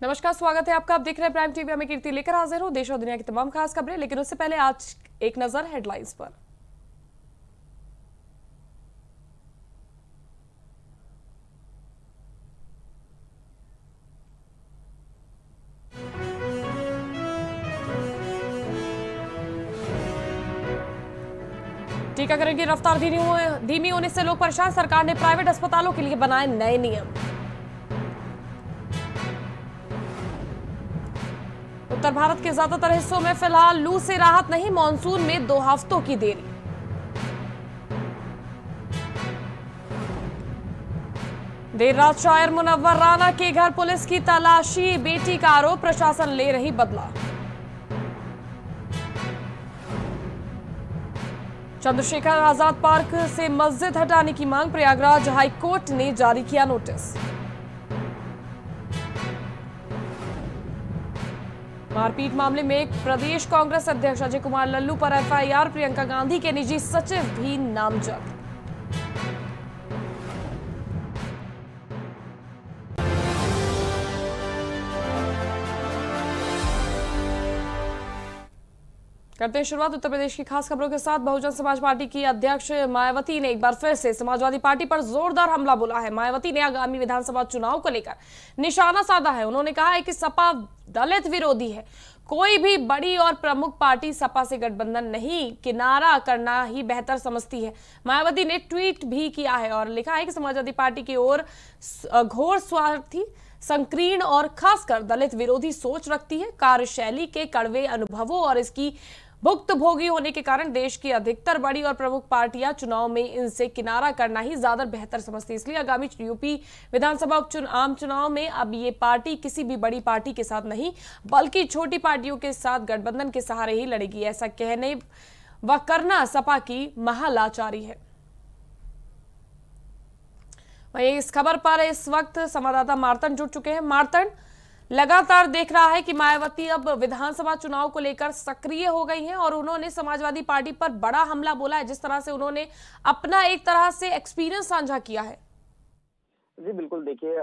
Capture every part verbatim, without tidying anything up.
नमस्कार, स्वागत है आपका। आप देख रहे हैं प्राइम टीवी। मैं कीर्ति लेकर हाजिर हूं देश और दुनिया की तमाम खास खबरें, लेकिन उससे पहले आज एक नजर हेडलाइंस पर। टीकाकरण की रफ्तार धीमी होने से लोग परेशान। सरकार ने प्राइवेट अस्पतालों के लिए बनाए नए नियम। उत्तर भारत के ज्यादातर हिस्सों में फिलहाल लू से राहत नहीं, मानसून में दो हफ्तों की देरी। देर रात शायर मुनव्वर राना के घर पुलिस की तलाशी, बेटी का आरोप, प्रशासन ले रही बदला। चंद्रशेखर आजाद पार्क से मस्जिद हटाने की मांग, प्रयागराज हाईकोर्ट ने जारी किया नोटिस। मारपीट मामले में प्रदेश कांग्रेस अध्यक्ष अजय कुमार लल्लू पर एफआईआर, प्रियंका गांधी के निजी सचिव भी नामजद। करते हैं शुरुआत उत्तर प्रदेश की खास खबरों के साथ। बहुजन समाज पार्टी की अध्यक्ष मायावती ने एक बार फिर से समाजवादी पार्टी पर जोरदार हमला बोला है। मायावती ने आगामी विधानसभा चुनाव को लेकर निशाना साधा है। उन्होंने कहा है कि सपा दलित विरोधी है। कोई भी बड़ी और प्रमुख पार्टी सपा से गठबंधन नहीं, किनारा करना ही बेहतर समझती है। मायावती ने ट्वीट भी किया है और लिखा है कि समाजवादी पार्टी की ओर घोर स्वार्थी, संकीर्ण और खासकर दलित विरोधी सोच रखती है। कार्यशैली के कड़वे अनुभवों और इसकी भुक्तभोगी होने के कारण देश की अधिकतर बड़ी और प्रमुख पार्टियां चुनाव में इनसे किनारा करना ही ज्यादा बेहतर समझती है। इसलिए आगामी यूपी विधानसभा आम चुनाव में अब ये पार्टी किसी भी बड़ी पार्टी के साथ नहीं, बल्कि छोटी पार्टियों के साथ गठबंधन के सहारे ही लड़ेगी। ऐसा कहने व करना सपा की महालाचारी है। वहीं इस खबर पर इस वक्त संवाददाता मार्तन जुड़ चुके हैं। मार्तन, लगातार देख रहा है कि मायावती अब विधानसभा चुनाव को लेकर सक्रिय हो गई हैं और उन्होंने समाजवादी पार्टी पर बड़ा हमला बोला है। जिस तरह से उन्होंने अपना एक तरह से एक्सपीरियंस साझा किया है। जी बिल्कुल, देखिए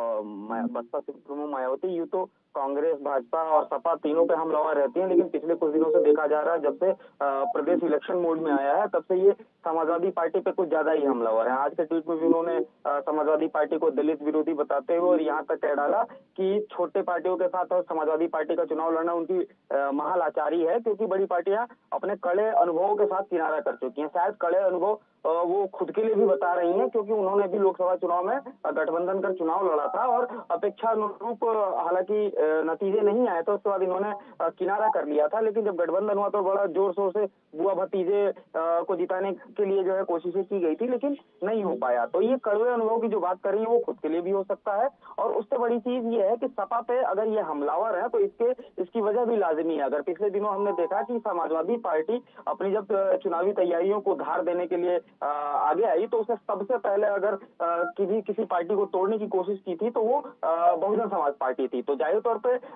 बसपा सुप्रीमो मायावती यूं तो कांग्रेस, भाजपा और सपा तीनों पे हमलावर रहती हैं, लेकिन पिछले कुछ दिनों से देखा जा रहा है, जब से प्रदेश इलेक्शन मोड में आया है तब से ये समाजवादी पार्टी पे कुछ ज्यादा ही हमलावर है। आज के ट्वीट में भी उन्होंने समाजवादी पार्टी को दलित विरोधी बताते हुए और यहाँ तक कह डाला कि छोटे पार्टियों के साथ और समाजवादी पार्टी का चुनाव लड़ना उनकी महालाचारी है, क्योंकि बड़ी पार्टियां अपने कड़े अनुभवों के साथ किनारा कर चुकी हैं। शायद कड़े अनुभव वो खुद के लिए भी बता रही हैं, क्योंकि उन्होंने भी लोकसभा चुनाव में गठबंधन कर चुनाव लड़ा था और अपेक्षा अनुरूप हालांकि नतीजे नहीं आए, तो उसके बाद इन्होंने किनारा कर लिया था। लेकिन जब गठबंधन हुआ तो बड़ा जोर शोर से बुआ भतीजे को जिताने के लिए जो है कोशिशें की गई थी, लेकिन नहीं हो पाया। तो ये कड़वे अनुभव की जो बात कर रही है वो खुद के लिए भी हो सकता है, और उससे बड़ी चीज ये है कि सपा पे अगर ये हमलावर है तो इसके इसकी वजह भी लाजिमी है। अगर पिछले दिनों हमने देखा कि समाजवादी पार्टी अपनी जब चुनावी तैयारियों को धार देने के लिए आगे आई, तो उसे सबसे पहले अगर किसी किसी पार्टी को तोड़ने की कोशिश की थी तो वो बहुजन समाज पार्टी थी। तो जाहिर तौर पे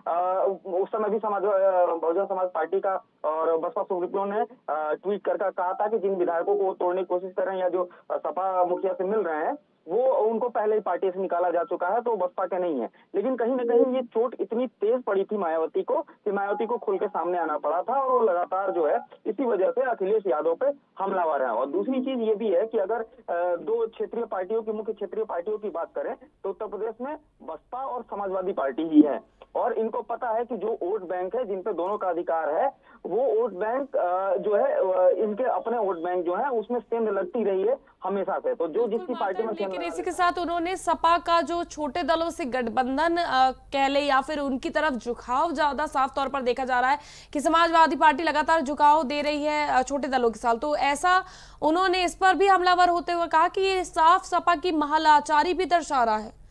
उस समय भी समाज बहुजन समाज पार्टी का और बसपा सुप्रीमो ने ट्वीट कर कहा था कि जिन विधायकों को तोड़ने की कोशिश कर रहे हैं या जो सपा मुखिया से मिल रहे हैं वो उनको पहले ही पार्टी से निकाला जा चुका है, तो बसपा के नहीं है। लेकिन कहीं ना कहीं ये चोट इतनी तेज पड़ी थी मायावती को कि मायावती को खुल के सामने आना पड़ा था, और वो लगातार जो है इसी वजह से अखिलेश यादव पे हमलावर है। और दूसरी चीज ये भी है कि अगर दो क्षेत्रीय पार्टियों की मुख्य क्षेत्रीय पार्टियों की बात करें तो उत्तर प्रदेश में बसपा और समाजवादी पार्टी ही है, और इनको पता है कि जो वोट बैंक है जिन पे दोनों का अधिकार है, वो वोट बैंक जो है इनके अपने वोट बैंक जो है उसमें सेंध लगती रही है हमेशा से। तो जो जिसकी पार्टी में, लेकिन इसी के साथ उन्होंने सपा का जो छोटे दलों से गठबंधन कह ले या फिर उनकी तरफ झुकाव ज्यादा साफ तौर पर देखा जा रहा है कि समाजवादी पार्टी लगातार झुकाव दे रही है छोटे दलों के साथ, तो ऐसा उन्होंने इस पर भी हमलावर होते हुए कहा कि ये साफ सपा की महालाचारी भी दर्शा रहा है।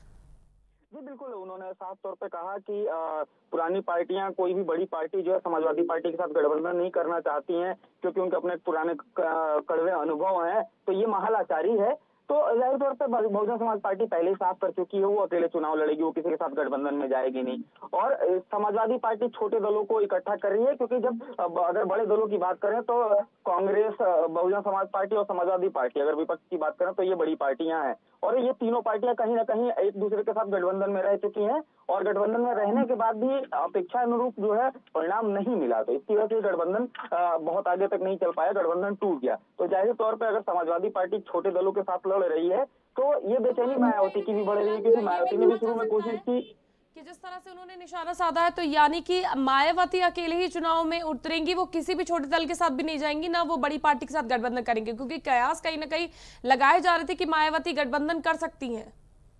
जी बिल्कुल, उन्होंने साफ तौर पे कहा कि आ, पुरानी पार्टियां, कोई भी बड़ी पार्टी जो है समाजवादी पार्टी के साथ गठबंधन नहीं करना चाहती हैं, क्योंकि उनके अपने पुराने कड़वे अनुभव हैं, तो ये महालाचारी है। तो जाहिर तौर पर बहुजन समाज पार्टी पहले ही साफ कर चुकी है, वो अकेले चुनाव लड़ेगी, वो किसी के साथ गठबंधन में जाएगी नहीं। और समाजवादी पार्टी छोटे दलों को इकट्ठा कर रही है, क्योंकि जब अगर बड़े दलों की बात करें तो कांग्रेस, बहुजन समाज पार्टी और समाजवादी पार्टी, अगर विपक्ष की बात करें तो ये बड़ी पार्टियां हैं, और ये तीनों पार्टियां कहीं ना कहीं एक दूसरे के साथ गठबंधन में रह चुकी हैं और गठबंधन में रहने के बाद भी अपेक्षा अनुरूप जो है परिणाम नहीं मिला, तो इसकी वजह से गठबंधन बहुत आगे तक नहीं चल पाया, गठबंधन टूट गया। तो जाहिर तौर पर अगर समाजवादी पार्टी छोटे दलों के साथ लड़ रही है तो ये बेचैनी मायावती की भी बढ़ रही है, क्योंकि मायावती ने भी शुरू में कोशिश की कि जिस तरह से उन्होंने निशाना साधा है, तो यानी कि मायावती अकेले ही चुनाव में उतरेंगी, वो किसी भी छोटे दल के साथ भी नहीं जाएंगी, ना वो बड़ी पार्टी के साथ गठबंधन करेंगे, क्योंकि कयास कहीं ना कहीं लगाए जा रहे थे कि मायावती गठबंधन कर सकती हैं।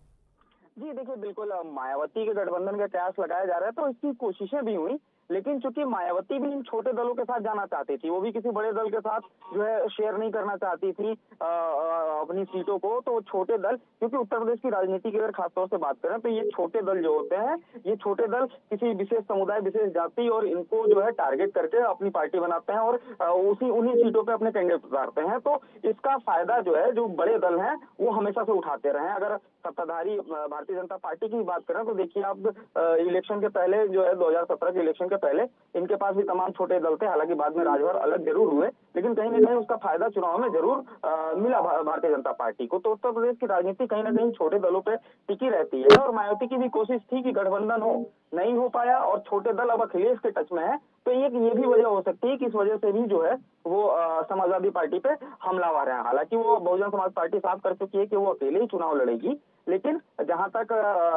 जी देखिए, बिल्कुल मायावती के गठबंधन का कयास लगाया जा रहा है, तो इसकी कोशिशें भी हुई, लेकिन चूंकि मायावती भी इन छोटे दलों के साथ जाना चाहती थी, वो भी किसी बड़े दल के साथ जो है शेयर नहीं करना चाहती थी आ, आ, अपनी सीटों को, तो छोटे दल, क्योंकि उत्तर प्रदेश की राजनीति की अगर खासतौर से बात करें तो ये छोटे दल जो होते हैं, ये छोटे दल किसी विशेष समुदाय, विशेष जाति और इनको जो है टारगेट करके अपनी पार्टी बनाते हैं और उसी उन्हीं सीटों पे अपने कैंडिडेट उतारते हैं। तो इसका फायदा जो है जो बड़े दल हैं वो हमेशा से उठाते रहे हैं। अगर सत्ताधारी भारतीय जनता पार्टी की बात करें तो देखिए आप इलेक्शन के पहले जो है दो हजार सत्रह के इलेक्शन के पहले इनके पास भी तमाम छोटे दल थे, हालांकि बाद में राजभर अलग जरूर हुए, लेकिन कहीं ना कहीं उसका फायदा चुनाव में जरूर आ, मिला भारतीय जनता पार्टी को। तो उत्तर प्रदेश की राजनीति कहीं ना कहीं छोटे दलों पे टिकी रहती है और मायावती की भी कोशिश थी कि गठबंधन हो, नहीं हो पाया और छोटे दल अब अखिलेश के टच में है, तो ये ये भी वजह हो सकती है कि इस वजह से भी जो है वो आ, समाजवादी पार्टी पे हमलावर है। हालांकि वो बहुजन समाज पार्टी साफ कर चुकी है कि वो अकेले ही चुनाव लड़ेगी, लेकिन जहां तक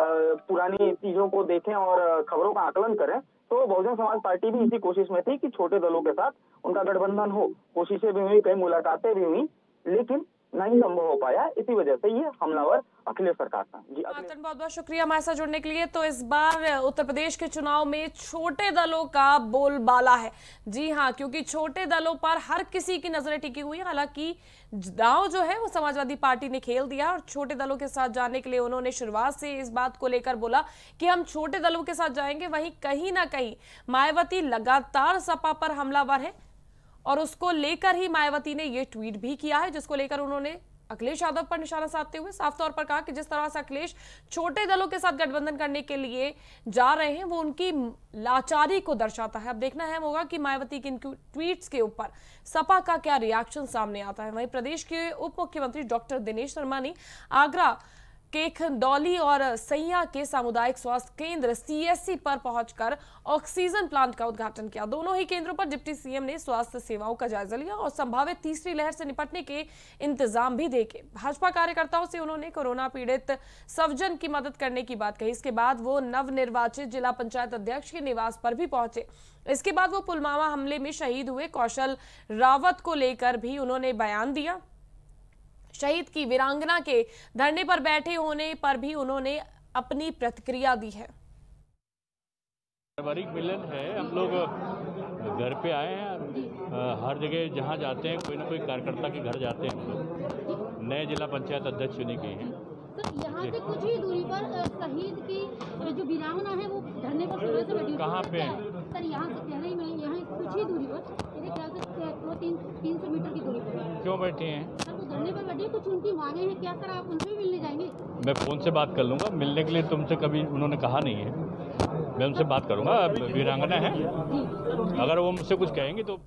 पुरानी चीजों को देखें और खबरों का आकलन करें तो बहुजन समाज पार्टी भी इसी कोशिश में थी कि छोटे दलों के साथ उनका गठबंधन हो। कोशिशें भी हुई, कई मुलाकातें भी हुई, लेकिन नहीं संभव हो पाया, इसी वजह से ये हमलावर अखिलेश सरकार था। जी बहुत बहुत शुक्रिया हमारे साथ जुड़ने के लिए। तो इस बार उत्तर प्रदेश के चुनाव में छोटे दलों का बोलबाला है। जी हाँ, क्योंकि छोटे दलों पर हर किसी की नजरें टिकी हुई है। हालांकि दांव जो है वो समाजवादी पार्टी ने खेल दिया और छोटे दलों के साथ जाने के लिए उन्होंने शुरुआत से इस बात को लेकर बोला कि हम छोटे दलों के साथ जाएंगे। वहीं कहीं ना कहीं मायावती लगातार सपा पर हमलावर है और उसको लेकर ही मायावती ने ये ट्वीट भी किया है, जिसको लेकर उन्होंने अखिलेश यादव पर निशाना साधते हुए साफ तौर पर कहा कि जिस तरह से अखिलेश छोटे दलों के साथ गठबंधन करने के लिए जा रहे हैं वो उनकी लाचारी को दर्शाता है। अब देखना है होगा कि मायावती के इन ट्वीट्स के ऊपर सपा का क्या रिएक्शन सामने आता है। वहीं प्रदेश के उप मुख्यमंत्री डॉक्टर दिनेश शर्मा ने आगरा के खंडौली और सैया के सामुदायिक स्वास्थ्य केंद्र सीएससी पर पहुंचकर ऑक्सीजन प्लांट का उद्घाटन किया। दोनों ही केंद्रों पर डिप्टी सीएम ने स्वास्थ्य सेवाओं का जायजा लिया और संभावित तीसरी लहर से निपटने के इंतजाम भी देखे। भाजपा कार्यकर्ताओं से उन्होंने कोरोना पीड़ित सवजन की मदद करने की बात कही। इसके बाद वो नवनिर्वाचित जिला पंचायत अध्यक्ष के निवास पर भी पहुंचे। इसके बाद वो पुलवामा हमले में शहीद हुए कौशल रावत को लेकर भी उन्होंने बयान दिया। शहीद की वीरांगना के धरने पर बैठे होने पर भी उन्होंने अपनी प्रतिक्रिया दी है। पारिवारिक मिलन है, हम लोग घर पे आए हैं। हर जगह जहां जाते हैं कोई ना कोई कार्यकर्ता के घर जाते हैं। हम लोग नए जिला पंचायत अध्यक्ष चुने गए हैं। सर, यहाँ से कुछ ही दूरी पर शहीद की जो वीरांगना है वो धरने पर सुबह से बैठी। कहाँ पे? सर, यहाँ से कह रही मैं, यहाँ कुछ ही दूरी पर, मेरे ख्याल से दो तीन तीन सौ मीटर की दूरी पर। क्यों बैठे हैं? सर, वो धरने पर बैठी, कुछ उनकी मांगे हैं क्या? सर, आप उनसे भी मिलने जाएंगे? मैं फोन से बात कर लूँगा। मिलने के लिए तुमसे कभी उन्होंने कहा नहीं है, मैं उनसे बात करूँगा। वीरांगना है, अगर वो मुझसे कुछ कहेंगे तो।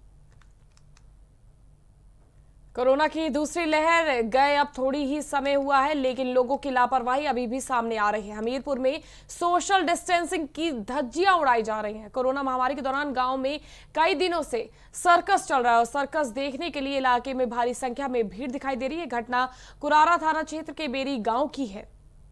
कोरोना की दूसरी लहर गए अब थोड़ी ही समय हुआ है, लेकिन लोगों की लापरवाही अभी भी सामने आ रही है। हमीरपुर में सोशल डिस्टेंसिंग की धज्जियां उड़ाई जा रही हैं। कोरोना महामारी के दौरान गांव में कई दिनों से सर्कस चल रहा है और सर्कस देखने के लिए इलाके में भारी संख्या में भीड़ दिखाई दे रही है। घटना कुरारा थाना क्षेत्र के बेरी गांव की है।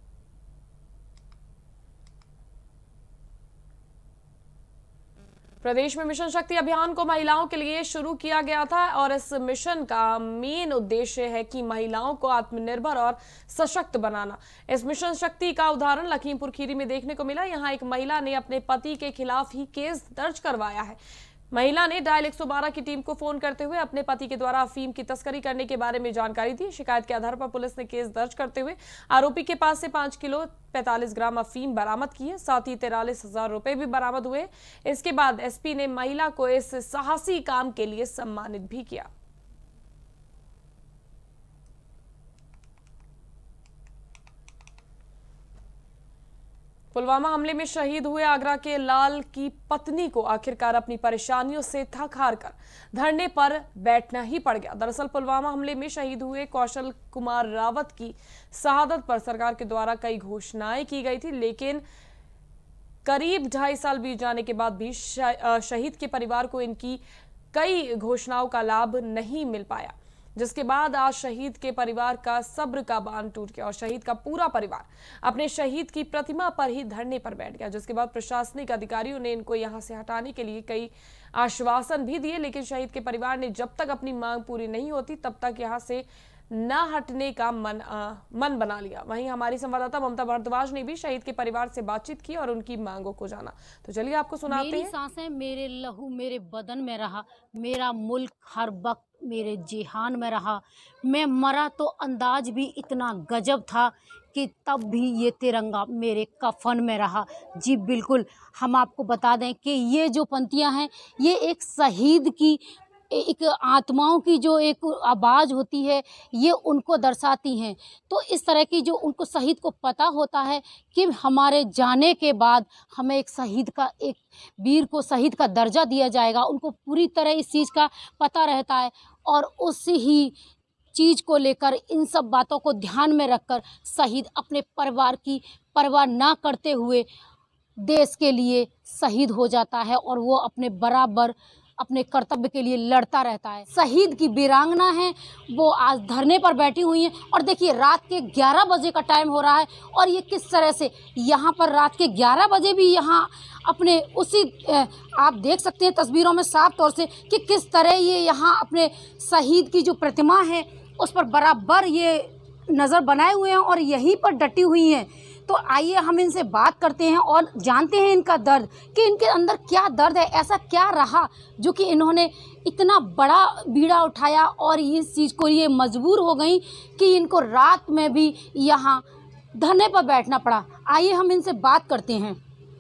प्रदेश में मिशन शक्ति अभियान को महिलाओं के लिए शुरू किया गया था और इस मिशन का मेन उद्देश्य है कि महिलाओं को आत्मनिर्भर और सशक्त बनाना। इस मिशन शक्ति का उदाहरण लखीमपुर खीरी में देखने को मिला। यहां एक महिला ने अपने पति के खिलाफ ही केस दर्ज करवाया है। महिला ने डायल एक सौ बारह की टीम को फोन करते हुए अपने पति के द्वारा अफीम की तस्करी करने के बारे में जानकारी दी। शिकायत के आधार पर पुलिस ने केस दर्ज करते हुए आरोपी के पास से पांच किलो पैंतालीस ग्राम अफीम बरामद की है। साथ ही तिरालीस हजार रुपए भी बरामद हुए। इसके बाद एसपी ने महिला को इस साहसी काम के लिए सम्मानित भी किया। पुलवामा हमले में शहीद हुए आगरा के लाल की पत्नी को आखिरकार अपनी परेशानियों से थक हार कर धरने पर बैठना ही पड़ गया। दरअसल पुलवामा हमले में शहीद हुए कौशल कुमार रावत की शहादत पर सरकार के द्वारा कई घोषणाएं की गई थी, लेकिन करीब ढाई साल बीत जाने के बाद भी शहीद के परिवार को इनकी कई घोषणाओं का लाभ नहीं मिल पाया, जिसके बाद आज शहीद के परिवार का सब्र का बांध टूट गया और शहीद का पूरा परिवार अपने शहीद की प्रतिमा पर ही धरने पर बैठ गया। जिसके बाद प्रशासनिक अधिकारियों ने इनको यहां से हटाने के लिए कई आश्वासन भी दिए, लेकिन शहीद के परिवार ने जब तक अपनी मांग पूरी नहीं होती तब तक यहां से न हटने का मन आ, मन बना लिया। वहीं हमारी संवाददाता ममता भारद्वाज ने भी शहीद के परिवार से बातचीत की और उनकी मांगों को जाना। तो चलिए आपको सुनाते हैं। मेरी सांसें मेरे लहू मेरे बदन में रहा, मेरा मुल्क हर वक्त मेरे जिहान में रहा। मैं मरा तो अंदाज भी इतना गजब था कि तब भी ये तिरंगा मेरे कफन में रहा। जी बिल्कुल, हम आपको बता दें कि ये जो पंक्तियां हैं ये एक शहीद की एक आत्माओं की जो एक आवाज़ होती है ये उनको दर्शाती हैं। तो इस तरह की जो उनको शहीद को पता होता है कि हमारे जाने के बाद हमें एक शहीद का एक वीर को शहीद का दर्जा दिया जाएगा, उनको पूरी तरह इस चीज़ का पता रहता है और उसी ही चीज़ को लेकर इन सब बातों को ध्यान में रखकर शहीद अपने परिवार की परवाह ना करते हुए देश के लिए शहीद हो जाता है और वो अपने बराबर अपने कर्तव्य के लिए लड़ता रहता है। शहीद की वीरांगना है वो आज धरने पर बैठी हुई हैं और देखिए रात के ग्यारह बजे का टाइम हो रहा है और ये किस तरह से यहाँ पर रात के ग्यारह बजे भी यहाँ अपने उसी आप देख सकते हैं तस्वीरों में साफ तौर से कि किस तरह ये यहाँ अपने शहीद की जो प्रतिमा है उस पर बराबर ये नज़र बनाए हुए हैं और यहीं पर डटी हुई हैं। तो आइए हम इनसे बात करते हैं और जानते हैं इनका दर्द कि इनके अंदर क्या दर्द है, ऐसा क्या रहा जो कि इन्होंने इतना बड़ा बीड़ा उठाया और इस चीज़ को ये मजबूर हो गई कि इनको रात में भी यहाँ धरने पर बैठना पड़ा। आइए हम इनसे बात करते हैं।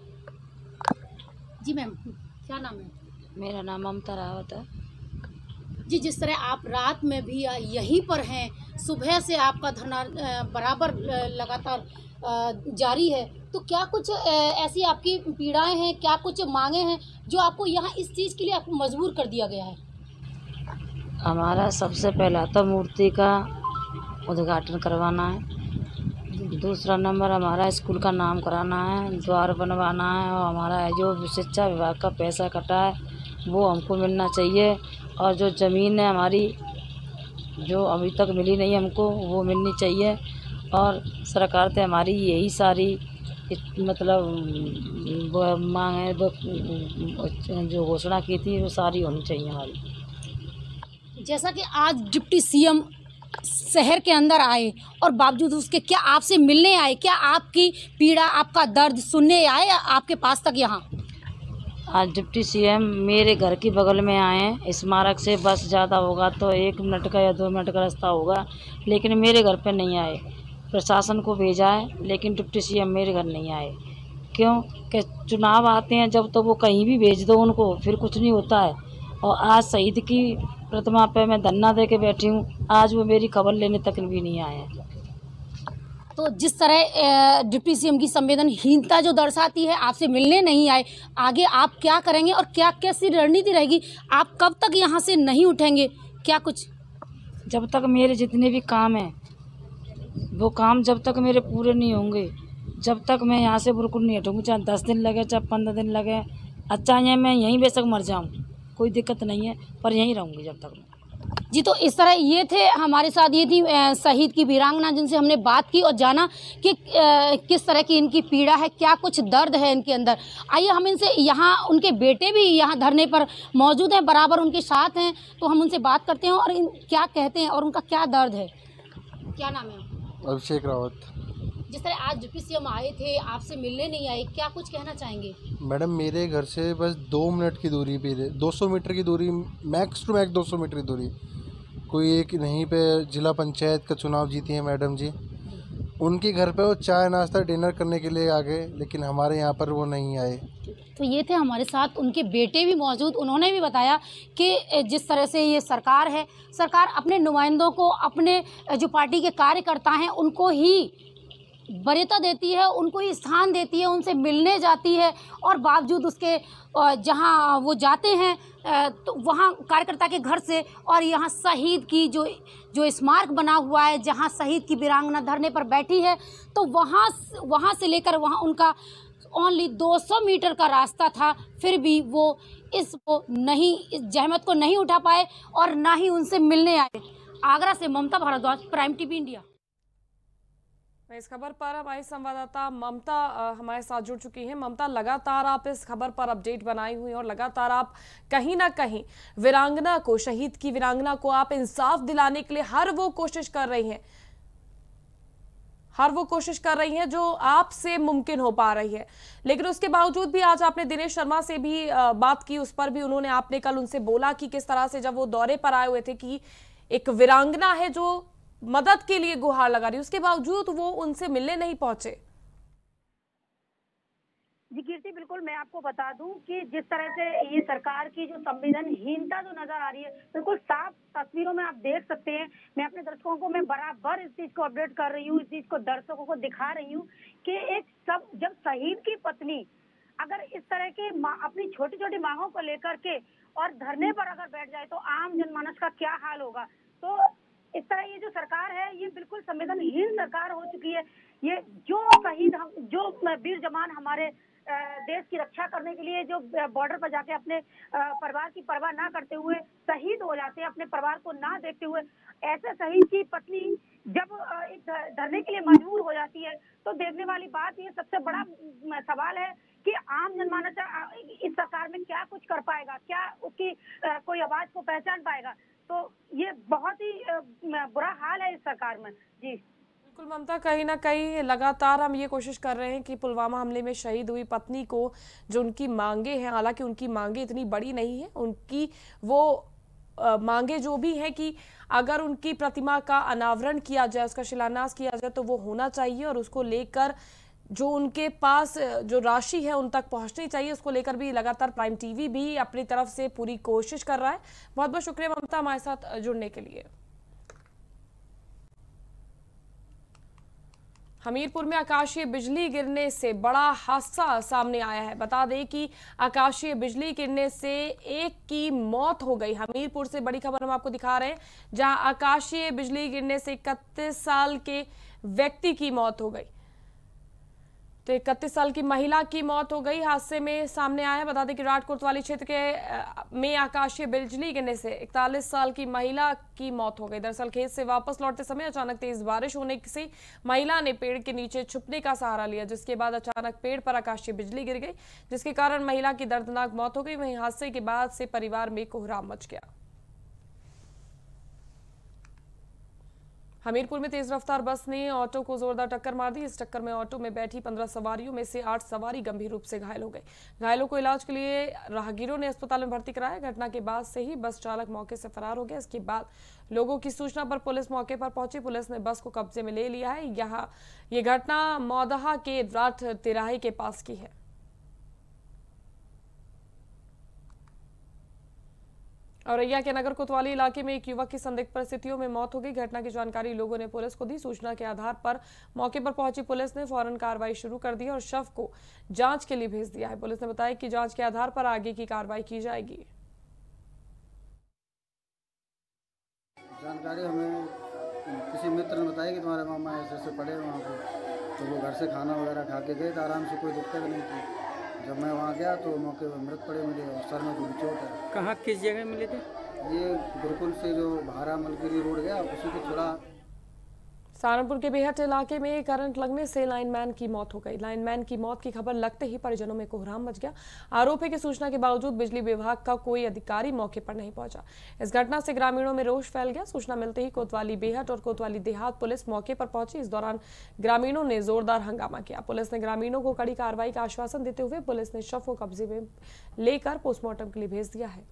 जी मैम, क्या नाम है? मेरा नाम ममता रावत है। जी, जिस तरह आप रात में भी यहीं पर हैं, सुबह से आपका धरना बराबर लगातार जारी है, तो क्या कुछ ऐसी आपकी पीड़ाएं हैं, क्या कुछ मांगे हैं जो आपको यहाँ इस चीज़ के लिए आपको मजबूर कर दिया गया है? हमारा सबसे पहला तो मूर्ति का उद्घाटन करवाना है, दूसरा नंबर हमारा स्कूल का नाम कराना है, द्वार बनवाना है और हमारा जो शिक्षा विभाग का पैसा कटा है वो हमको मिलना चाहिए और जो ज़मीन है हमारी जो अभी तक मिली नहीं हमको वो मिलनी चाहिए और सरकार से हमारी यही सारी मतलब वो मांग है जो घोषणा की थी वो सारी होनी चाहिए हमारी। जैसा कि आज डिप्टी सीएम शहर के अंदर आए और बावजूद उसके क्या आपसे मिलने आए, क्या आपकी पीड़ा आपका दर्द सुनने आए आपके पास तक यहाँ? आज डिप्टी सीएम मेरे घर के बगल में आए हैं। स्मारक से बस ज़्यादा होगा तो एक मिनट का या दो मिनट का रास्ता होगा, लेकिन मेरे घर पे नहीं आए। प्रशासन को भेजा है लेकिन डिप्टी सीएम मेरे घर नहीं आए। क्यों कि चुनाव आते हैं जब तो वो कहीं भी भेज दो उनको फिर कुछ नहीं होता है। और आज शहीद की प्रतिमा पे मैं धरना दे के बैठी हूँ, आज वो मेरी खबर लेने तक भी नहीं आए हैं। तो जिस तरह डिप्टी सीएम की संवेदनहीनता जो दर्शाती है, आपसे मिलने नहीं आए, आगे आप क्या करेंगे और क्या कैसी रणनीति रहेगी? आप कब तक यहाँ से नहीं उठेंगे? क्या कुछ? जब तक मेरे जितने भी काम हैं वो काम जब तक मेरे पूरे नहीं होंगे जब तक मैं यहाँ से बिल्कुल नहीं हटूँगी, चाहे दस दिन लगे चाहे पंद्रह दिन लगे। अच्छा है मैं यहीं बेशक मर जाऊँ, कोई दिक्कत नहीं है, पर यहीं रहूँगी जब तक। जी, तो इस तरह ये थे हमारे साथ, ये थी शहीद की वीरांगना जिनसे हमने बात की और जाना कि किस तरह की इनकी पीड़ा है, क्या कुछ दर्द है इनके अंदर। आइए हम इनसे, यहाँ उनके बेटे भी यहाँ धरने पर मौजूद हैं, बराबर उनके साथ हैं, तो हम उनसे बात करते हैं और इन क्या कहते हैं और उनका क्या दर्द है। क्या नाम है? अभिषेक रावत। जिस तरह आज डिप्टी सीएम आए थे, आपसे मिलने नहीं आए, क्या कुछ कहना चाहेंगे? मैडम, मेरे घर से बस दो मिनट की दूरी पे, दो सौ मीटर की दूरी, मैक्स टू मैक्स दो सौ मीटर की दूरी, कोई एक नहीं पे जिला पंचायत का चुनाव जीती हैं मैडम जी। उनके घर पे वो चाय नाश्ता डिनर करने के लिए आ गए, लेकिन हमारे यहाँ पर वो नहीं आए। तो ये थे हमारे साथ उनके बेटे भी मौजूद। उन्होंने भी बताया कि जिस तरह से ये सरकार है, सरकार अपने नुमाइंदों को, अपने जो पार्टी के कार्यकर्ता हैं उनको ही वरीयता देती है, उनको स्थान देती है, उनसे मिलने जाती है और बावजूद उसके जहां वो जाते हैं तो वहां कार्यकर्ता के घर से और यहां शहीद की जो जो स्मारक बना हुआ है, जहां शहीद की वीरांगना धरने पर बैठी है, तो वहां वहां से लेकर वहां उनका ओनली दो सौ मीटर का रास्ता था, फिर भी वो इसको नहीं, इस जहमत को नहीं उठा पाए और ना ही उनसे मिलने आए। आगरा से Mamta Bhardwaj, prime TV India. इस खबर पर हमारी संवाददाता ममता हमारे साथ जुड़ चुकी हैं। ममता, लगातार आप इस खबर पर अपडेट बनाई हुई हैं और लगातार आप कहीं ना कहीं वीरांगना को, शहीद की वीरांगना को आप इंसाफ दिलाने के लिए हर वो कोशिश कर रही हैं, हर वो कोशिश कर रही हैं जो आपसे मुमकिन हो पा रही है। लेकिन उसके बावजूद भी आज आपने दिनेश शर्मा से भी बात की, उस पर भी उन्होंने, आपने कल उनसे बोला कि किस तरह से जब वो दौरे पर आए हुए थे कि एक वीरांगना है जो मदद के लिए गुहार लगा रही, उसके बावजूद वो उनसे मिलने नहीं पहुंचे। जी कीर्ति, बिल्कुल मैं आपको बता दूं कि जिस तरह से ये सरकार की जो संवेदनहीनता जो नजर आ रही है, बिल्कुल साफ तस्वीरों में आप देख सकते हैं। मैं अपने दर्शकों को मैं बराबर इस चीज को अपडेट कर रही हूँ, इस चीज को दर्शकों को दिखा रही हूँ कि एक सब जब शहीद की पत्नी अगर इस तरह की अपनी छोटी छोटी मांगों को लेकर के और धरने पर अगर बैठ जाए तो आम जनमानस का क्या हाल होगा। तो इस तरह ये जो सरकार है ये बिल्कुल संवेदनहीन सरकार हो चुकी है। ये जो शहीद हम जो वीर जवान हमारे देश की रक्षा करने के लिए जो बॉर्डर पर जाके अपने परिवार की परवाह ना करते हुए शहीद हो जाते हैं, अपने परिवार को ना देखते हुए, ऐसे शहीद की पत्नी जब एक धरने के लिए मजबूर हो जाती है तो देखने वाली बात ये सबसे बड़ा सवाल है कि आम जनमानस इस सरकार में क्या कुछ कर पाएगा, क्या उसकी कोई आवाज को पहचान पाएगा। तो ये बहुत ही बुरा हाल है इस सरकार में। जी बिल्कुल ममता, कहीं ना कहीं लगातार हम ये कोशिश कर रहे हैं कि पुलवामा हमले में शहीद हुई पत्नी को जो उनकी मांगे हैं, हालांकि उनकी मांगे इतनी बड़ी नहीं है, उनकी वो आ, मांगे जो भी हैं कि अगर उनकी प्रतिमा का अनावरण किया जाए, उसका शिलान्यास किया जाए तो वो होना चाहिए और उसको लेकर जो उनके पास जो राशि है उन तक पहुंचनी चाहिए। उसको लेकर भी लगातार प्राइम टीवी भी अपनी तरफ से पूरी कोशिश कर रहा है। बहुत बहुत शुक्रिया ममता हमारे साथ जुड़ने के लिए। हमीरपुर में आकाशीय बिजली गिरने से बड़ा हादसा सामने आया है। बता दें कि आकाशीय बिजली गिरने से एक की मौत हो गई। हमीरपुर से बड़ी खबर हम आपको दिखा रहे हैं, जहां आकाशीय बिजली गिरने से इकतीस साल के व्यक्ति की मौत हो गई। तो इकतीस साल की महिला की मौत हो गई। हादसे में सामने आया, बता दें कि राट कोतवाली क्षेत्र के में आकाशीय बिजली गिरने से इकतालीस साल की महिला की मौत हो गई। दरअसल खेत से वापस लौटते समय अचानक तेज बारिश होने से महिला ने पेड़ के नीचे छुपने का सहारा लिया, जिसके बाद अचानक पेड़ पर आकाशीय बिजली गिर गई, जिसके कारण महिला की दर्दनाक मौत हो गई। वहीं हादसे के बाद से परिवार में कोहराम मच गया। हमीरपुर में तेज रफ्तार बस ने ऑटो को जोरदार टक्कर मार दी। इस टक्कर में ऑटो में बैठी पंद्रह सवारियों में से आठ सवारी गंभीर रूप से घायल हो गए। घायलों को इलाज के लिए राहगीरों ने अस्पताल में भर्ती कराया। घटना के बाद से ही बस चालक मौके से फरार हो गया। इसके बाद लोगों की सूचना पर पुलिस मौके पर पहुंची। पुलिस ने बस को कब्जे में ले लिया है। यहाँ ये घटना मौदहा के राठ तिराहे के पास की है। औरैया के नगर कोतवाली इलाके में एक युवक की संदिग्ध परिस्थितियों में मौत हो गई। घटना की जानकारी लोगों ने पुलिस को दी। सूचना के आधार पर मौके पर पहुंची पुलिस ने फौरन कार्रवाई शुरू कर दी और शव को जांच के लिए भेज दिया है। पुलिस ने बताया कि जांच के आधार पर आगे की कार्रवाई की जाएगी। जानकारी हमें किसी मित्र ने बताया कि तुम्हारे मामा ऐसे ऐसे पड़े वहाँ पर, तो वो घर से खाना वगैरह खा के गए, आराम से कोई दिक्कत नहीं थी। जब मैं वहाँ गया तो मौके पर मृत पड़े मिले और सर में थोड़ी चोट है। कहाँ किस जगह मिले थे? ये गुरुकुल से जो भारा मलगिरी रोड गया उसी के थोड़ा। सहारनपुर के बेहट इलाके में करंट लगने से लाइनमैन की मौत हो गई। लाइनमैन की मौत की खबर लगते ही परिजनों में कोहराम मच गया। आरोप है कि सूचना के बावजूद बिजली विभाग का कोई अधिकारी मौके पर नहीं पहुंचा। इस घटना से ग्रामीणों में रोष फैल गया। सूचना मिलते ही कोतवाली बेहट और कोतवाली देहात पुलिस मौके पर पहुंची। इस दौरान ग्रामीणों ने जोरदार हंगामा किया। पुलिस ने ग्रामीणों को कड़ी कार्रवाई का आश्वासन देते हुए पुलिस ने शव को कब्जे में लेकर पोस्टमार्टम के लिए भेज दिया है।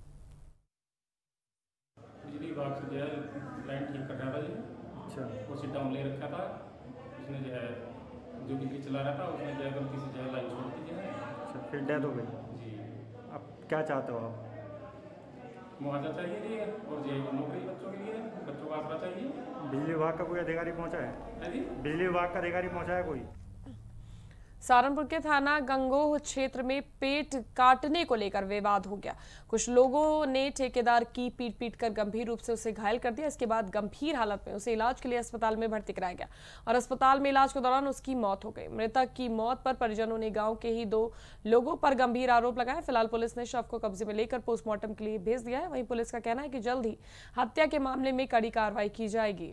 बिजली विभाग से जो है लाइन ठीक कर रहा था जी, अच्छा वो सीट डाउन ले रखा था। उसने जो है जो बिजली चला रहा था उसने जो है गलती से जो है लाइन छोड़ दी है। अच्छा, फिर डेथ हो गई जी। अब क्या चाहते हो आप? मुआवजा चाहिए जी और जो है नौकरी बच्चों के लिए, बच्चों का आसरा चाहिए। बिजली विभाग का कोई अधिकारी पहुंचा है? है जी? बिजली विभाग का अधिकारी पहुंचा है कोई? सहारनपुर के थाना गंगोह क्षेत्र में पेट काटने को लेकर विवाद हो गया। कुछ लोगों ने ठेकेदार की पीट पीट कर गंभीर रूप से उसे घायल कर दिया। इसके बाद गंभीर हालत में उसे इलाज के लिए अस्पताल में भर्ती कराया गया और अस्पताल में इलाज के दौरान उसकी मौत हो गई। मृतक की मौत पर परिजनों ने गांव के ही दो लोगों पर गंभीर आरोप लगाए। फिलहाल पुलिस ने शव को कब्जे में लेकर पोस्टमार्टम के लिए भेज दिया है। वहीं पुलिस का कहना है कि जल्द ही हत्या के मामले में कड़ी कार्रवाई की जाएगी।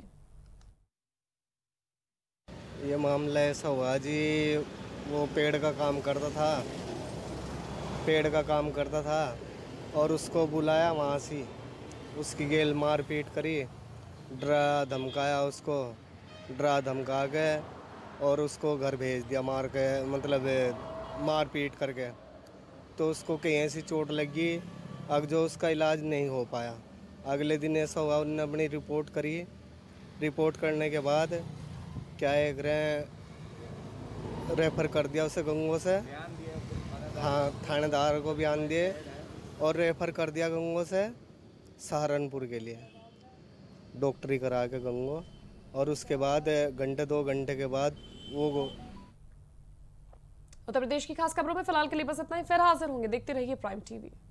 ये मामला ऐसा हुआ जी, वो पेड़ का काम करता था पेड़ का काम करता था और उसको बुलाया वहाँ से, उसकी गेल मार पीट करी, डरा धमकाया उसको, डरा धमका के और उसको घर भेज दिया मार के, मतलब मार पीट करके। तो उसको कहीं ऐसी चोट लगी अब जो उसका इलाज नहीं हो पाया। अगले दिन ऐसा हुआ, उन्होंने अपनी रिपोर्ट करी। रिपोर्ट करने के बाद क्या है, रेफर कर दिया उसे गंगोह से, हाँ थानेदार को बयान दिए और रेफर कर दिया गंगोह से सहारनपुर के लिए, डॉक्टरी करा के गंगोह। और उसके बाद घंटे दो घंटे के बाद वो उत्तर प्रदेश की खास खबरों में फिलहाल के लिए बस इतना ही। फिर हाजिर होंगे, देखते रहिए प्राइम टीवी।